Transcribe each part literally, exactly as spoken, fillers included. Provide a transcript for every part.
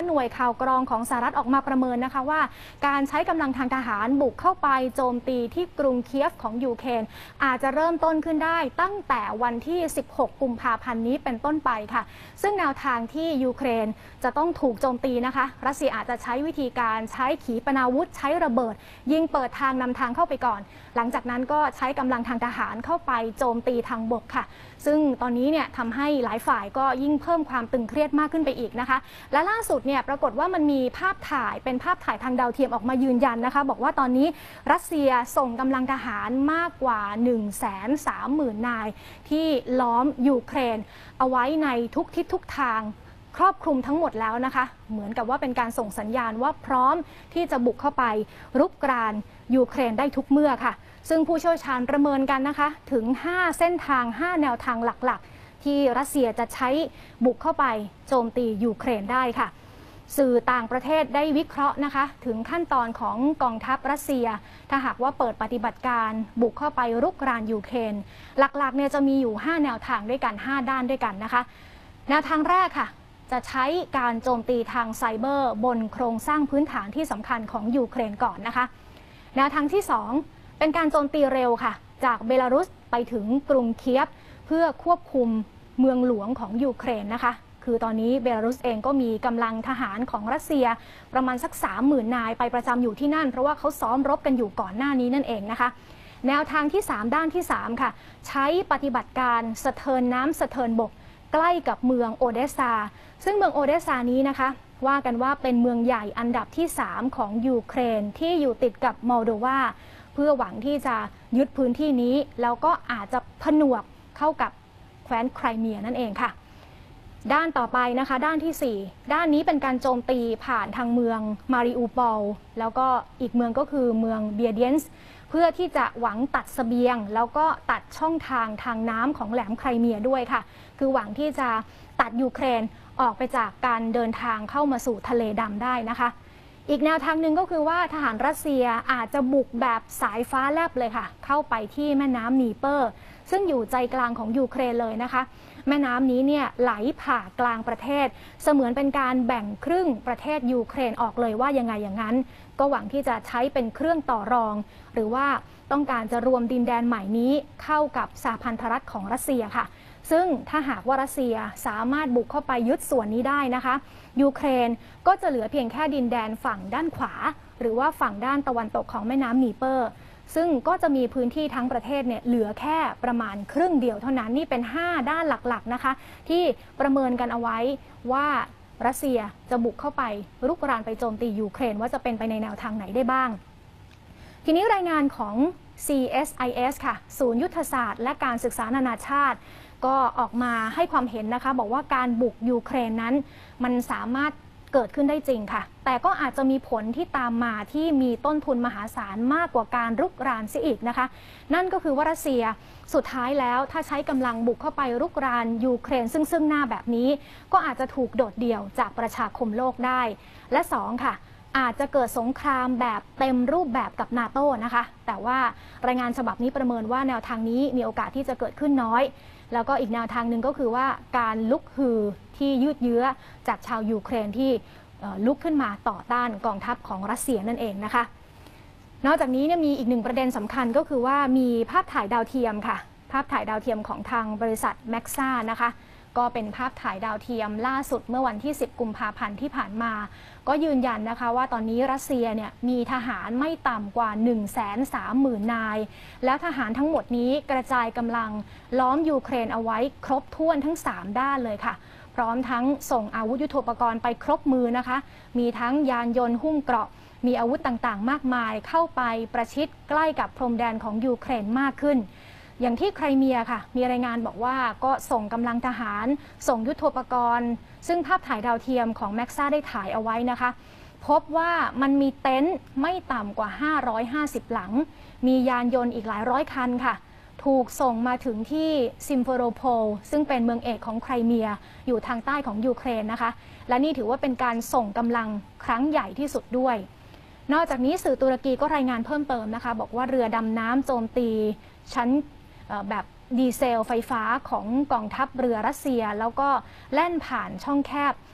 หน่วยข่าวกรองของสหรัฐออกมาประเมินนะคะว่าการใช้กำลังทางทหารบุกเข้าไปโจมตีที่กรุงเคียฟของยูเครนอาจจะเริ่มต้นขึ้นได้ตั้งแต่วันที่สิบหกกุมภาพันธ์นี้เป็นต้นไปค่ะซึ่งแนวทางที่ยูเครนจะต้องถูกโจมตีนะคะรัสเซียอาจจะใช้วิธีการใช้ขีปนาวุธใช้ระเบิดยิงเปิดทางนำทางเข้าไปก่อนหลังจากนั้นก็ใช้กำลังทางทหารเข้าไปโจมตีทางบกค่ะซึ่งตอนนี้เนี่ยทำให้หลายฝ่ายก็ยิ่งเพิ่มความตึงเครียดมากขึ้นไปอีกนะคะและล่าสุดเนี่ยปรากฏว่ามันมีภาพถ่ายเป็นภาพถ่ายทางดาวเทียมออกมายืนยันนะคะบอกว่าตอนนี้รัสเซียส่งกำลังทหารมากกว่า หนึ่งแสนสามหมื่น นายที่ล้อมยูเครนเอาไว้ในทุกทิศทุกทางครอบคลุมทั้งหมดแล้วนะคะเหมือนกับว่าเป็นการส่งสัญญาณว่าพร้อมที่จะบุกเข้าไปรุกรานยูเครนได้ทุกเมื่อค่ะซึ่งผู้เชี่ยวชาญประเมินกันนะคะถึงห้าเส้นทางห้าแนวทางหลักๆที่รัสเซียจะใช้บุกเข้าไปโจมตียูเครนได้ค่ะสื่อต่างประเทศได้วิเคราะห์นะคะถึงขั้นตอนของกองทัพรัสเซียถ้าหากว่าเปิดปฏิบัติการบุกเข้าไปรุกรานยูเครนหลักๆเนี่ยจะมีอยู่ห้าแนวทางด้วยกันห้าด้านด้วยกันนะคะแนวทางแรกค่ะจะใช้การโจมตีทางไซเบอร์บนโครงสร้างพื้นฐานที่สำคัญของยูเครนก่อนนะคะแนวทางที่สองเป็นการโจมตีเร็วค่ะจากเบลารุสไปถึงกรุงเคียฟเพื่อควบคุมเมืองหลวงของยูเครนนะคะคือตอนนี้เบลารุสเองก็มีกำลังทหารของรัสเซียประมาณสัก สามหมื่น นายไปประจำอยู่ที่นั่นเพราะว่าเขาซ้อมรบกันอยู่ก่อนหน้านี้นั่นเองนะคะแนวทางที่สามด้านที่สามค่ะใช้ปฏิบัติการสะเทินน้ำสะเทินบกใกล้กับเมืองโอเดสซาซึ่งเมืองโอเดสซานี้นะคะว่ากันว่าเป็นเมืองใหญ่อันดับที่สามของยูเครนที่อยู่ติดกับมอลโดวาเพื่อหวังที่จะยึดพื้นที่นี้แล้วก็อาจจะผนวกเข้ากับแคว้นไครเมียนั่นเองค่ะด้านต่อไปนะคะด้านที่สี่ด้านนี้เป็นการโจมตีผ่านทางเมืองมาริอูปอลแล้วก็อีกเมืองก็คือเมืองเบียเดียนส์เพื่อที่จะหวังตัดเสบียงแล้วก็ตัดช่องทางทางน้ำของแหลมไครเมียด้วยค่ะคือหวังที่จะตัดยูเครนออกไปจากการเดินทางเข้ามาสู่ทะเลดำได้นะคะอีกแนวทางหนึ่งก็คือว่าทหารรัสเซียอาจจะบุกแบบสายฟ้าแลบเลยค่ะเข้าไปที่แม่น้ำนีเปอร์ซึ่งอยู่ใจกลางของยูเครนเลยนะคะแม่น้ำนี้เนี่ยไหลผ่ากลางประเทศเสมือนเป็นการแบ่งครึ่งประเทศยูเครนออกเลยว่ายังไงอย่างนั้นก็หวังที่จะใช้เป็นเครื่องต่อรองหรือว่าต้องการจะรวมดินแดนใหม่นี้เข้ากับสหพันธรัฐของรัสเซียค่ะซึ่งถ้าหากว่ารัสเซียสามารถบุกเข้าไปยึดส่วนนี้ได้นะคะยูเครนก็จะเหลือเพียงแค่ดินแดนฝั่งด้านขวาหรือว่าฝั่งด้านตะวันตกของแม่น้ำนีเปอร์ซึ่งก็จะมีพื้นที่ทั้งประเทศเนี่ยเหลือแค่ประมาณครึ่งเดียวเท่านั้นนี่เป็นห้าด้านหลักๆนะคะที่ประเมินกันเอาไว้ว่ารัสเซียจะบุกเข้าไปรุกรานไปโจมตียูเครนว่าจะเป็นไปในแนวทางไหนได้บ้างทีนี้รายงานของ ซี เอส ไอ เอส ค่ะศูนย์ยุทธศาสตร์และการศึกษานานาชาติก็ออกมาให้ความเห็นนะคะบอกว่าการบุกยูเครนนั้นมันสามารถเกิดขึ้นได้จริงค่ะแต่ก็อาจจะมีผลที่ตามมาที่มีต้นทุนมหาศาลมากกว่าการรุกรานเสียอีกนะคะนั่นก็คือว่ารัสเซียสุดท้ายแล้วถ้าใช้กำลังบุกเข้าไปรุกรานยูเครนซึ่งซึ่งหน้าแบบนี้ก็อาจจะถูกโดดเดี่ยวจากประชาคมโลกได้และสองค่ะอาจจะเกิดสงครามแบบเต็มรูปแบบกับนาโต้นะคะแต่ว่ารายงานฉบับนี้ประเมินว่าแนวทางนี้มีโอกาสที่จะเกิดขึ้นน้อยแล้วก็อีกแนวทางหนึ่งก็คือว่าการลุกฮือที่ยืดเยื้อจากชาวยูเครนที่ลุกขึ้นมาต่อต้านกองทัพของรัสเซียนั่นเองนะคะนอกจากนี้เนี่ยมีอีกหนึ่งประเด็นสำคัญก็คือว่ามีภาพถ่ายดาวเทียมค่ะภาพถ่ายดาวเทียมของทางบริษัทแม็กซ่านะคะก็เป็นภาพถ่ายดาวเทียมล่าสุดเมื่อวันที่สิบกุมภาพันธ์ที่ผ่านมาก็ยืนยันนะคะว่าตอนนี้รัสเซียเนี่ยมีทหารไม่ต่ำกว่า หนึ่งแสนสามหมื่น นายแล้วทหารทั้งหมดนี้กระจายกำลังล้อมยูเครนเอาไว้ครบถ้วนทั้งสามด้านเลยค่ะพร้อมทั้งส่งอาวุธยุทโธปกรณ์ไปครบมือนะคะมีทั้งยานยนต์หุ้มเกราะมีอาวุธต่างๆมากมายเข้าไปประชิดใกล้กับพรมแดนของยูเครนมากขึ้นอย่างที่ไครเมียค่ะมีรายงานบอกว่าก็ส่งกำลังทหารส่งยุทโธปกรณ์ซึ่งภาพถ่ายดาวเทียมของแม็กซ่าได้ถ่ายเอาไว้นะคะพบว่ามันมีเต็นท์ไม่ต่ำกว่าห้าร้อยห้าสิบหลังมียานยนต์อีกหลายร้อยคันค่ะถูกส่งมาถึงที่ซิมเฟโรโพลซึ่งเป็นเมืองเอกของไครเมียอยู่ทางใต้ของยูเครนนะคะและนี่ถือว่าเป็นการส่งกำลังครั้งใหญ่ที่สุดด้วยนอกจากนี้สื่อตุรกีก็รายงานเพิ่มเติมนะคะบอกว่าเรือดำน้ำโจมตีชั้นแบบดีเซลไฟฟ้าของกองทัพเรือรัสเซียแล้วก็แล่นผ่านช่องแคบ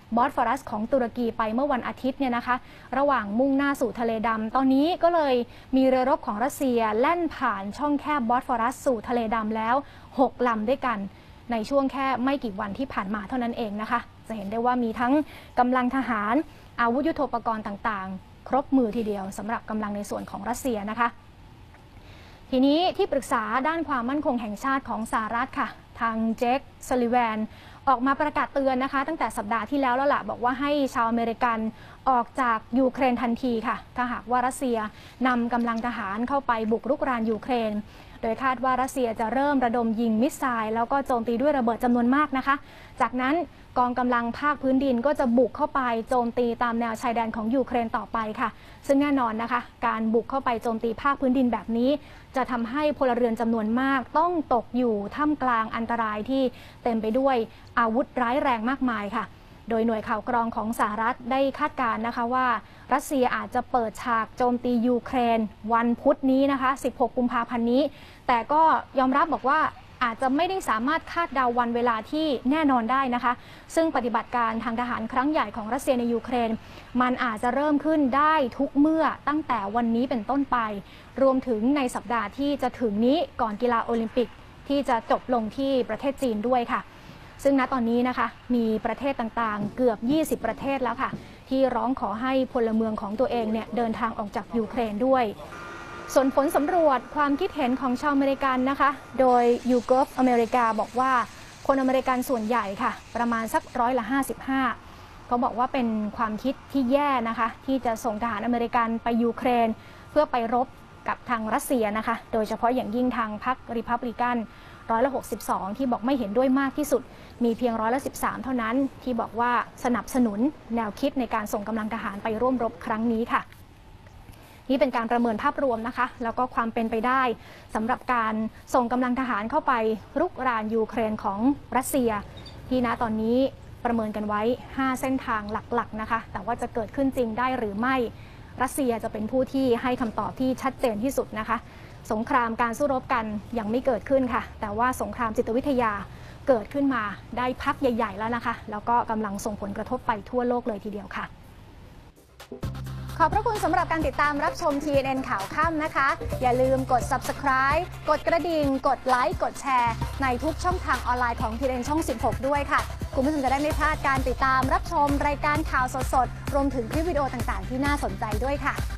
บอสฟอรัสของตุรกีไปเมื่อวันอาทิตย์เนี่ยนะคะระหว่างมุ่งหน้าสู่ทะเลดำตอนนี้ก็เลยมีเรือรบของรัสเซียแล่นผ่านช่องแคบบอสฟอรัสสู่ทะเลดำแล้วหกลำด้วยกันในช่วงแค่ไม่กี่วันที่ผ่านมาเท่านั้นเองนะคะจะเห็นได้ว่ามีทั้งกำลังทหารอาวุธยุทโธปกรณ์ต่างๆครบมือทีเดียวสำหรับกำลังในส่วนของรัสเซียนะคะทีนี้ที่ปรึกษาด้านความมั่นคงแห่งชาติของสหรัฐค่ะทางเจคซัลลิแวนออกมาประกาศเตือนนะคะตั้งแต่สัปดาห์ที่แล้วแล้วล่ะบอกว่าให้ชาวอเมริกันออกจากยูเครนทันทีค่ะถ้าหากว่ารัสเซียนำกำลังทหารเข้าไปบุกรุกรานยูเครนโดยคาดว่ารัสเซียจะเริ่มระดมยิงมิสไซล์แล้วก็โจมตีด้วยระเบิดจำนวนมากนะคะจากนั้นกองกำลังภาคพื้นดินก็จะบุกเข้าไปโจมตีตามแนวชายแดนของยูเครนต่อไปค่ะซึ่งแน่นอนนะคะการบุกเข้าไปโจมตีภาคพื้นดินแบบนี้จะทำให้พลเรือนจำนวนมากต้องตกอยู่ท่ามกลางอันตรายที่เต็มไปด้วยอาวุธร้ายแรงมากมายค่ะโดยหน่วยข่าวกรองของสหรัฐได้คาดการณ์นะคะว่ารัสเซียอาจจะเปิดฉากโจมตียูเครนวันพุธนี้นะคะสิบหกกุมภาพันธ์นี้แต่ก็ยอมรับบอกว่าอาจจะไม่ได้สามารถคาดเดาวันเวลาที่แน่นอนได้นะคะซึ่งปฏิบัติการทางทหารครั้งใหญ่ของรัสเซียในยูเครนมันอาจจะเริ่มขึ้นได้ทุกเมื่อตั้งแต่วันนี้เป็นต้นไปรวมถึงในสัปดาห์ที่จะถึงนี้ก่อนกีฬาโอลิมปิกที่จะจบลงที่ประเทศจีนด้วยค่ะซึ่งณตอนนี้นะคะมีประเทศต่างๆเกือบยี่สิบประเทศแล้วค่ะที่ร้องขอให้พลเมืองของตัวเองเนี่ยเดินทางออกจากยูเครนด้วยส่วนผลสำรวจความคิดเห็นของชาวอเมริกันนะคะโดย ยูโกฟ อเมริกาบอกว่าคนอเมริกันส่วนใหญ่ค่ะประมาณสักร้อยละห้าสิบห้าเขาบอกว่าเป็นความคิดที่แย่นะคะที่จะส่งทหารอเมริกันไปยูเครนเพื่อไปรบกับทางรัสเซียนะคะโดยเฉพาะอย่างยิ่งทางพรรคริพับลิกันร้อยละหกสิบสองที่บอกไม่เห็นด้วยมากที่สุดมีเพียงร้อยละสิบสามเท่านั้นที่บอกว่าสนับสนุนแนวคิดในการส่งกำลังทหารไปร่วมรบครั้งนี้ค่ะนี่เป็นการประเมินภาพรวมนะคะแล้วก็ความเป็นไปได้สำหรับการส่งกำลังทหารเข้าไปรุกรานยูเครนของรัสเซียที่ณตอนนี้ประเมินกันไว้ห้าเส้นทางหลักๆนะคะแต่ว่าจะเกิดขึ้นจริงได้หรือไม่รัสเซียจะเป็นผู้ที่ให้คำตอบที่ชัดเจนที่สุดนะคะสงครามการสู้รบกันยังไม่เกิดขึ้นค่ะแต่ว่าสงครามจิตวิทยาเกิดขึ้นมาได้พักใหญ่ๆแล้วนะคะแล้วก็กำลังส่งผลกระทบไปทั่วโลกเลยทีเดียวค่ะขอบพระคุณสำหรับการติดตามรับชม ที เอ็น เอ็น ข่าวค่ำนะคะอย่าลืมกด ซับสไครบ์ กดกระดิ่งกดไลค์กดแชร์ในทุกช่องทางออนไลน์ของ ที เอ็น เอ็น ช่องสิบหกด้วยค่ะคุณผู้ชมจะได้ไม่พลาดการติดตามรับชมรายการข่าวสดๆรวมถึงคลิปวิดีโอต่างๆที่น่าสนใจด้วยค่ะ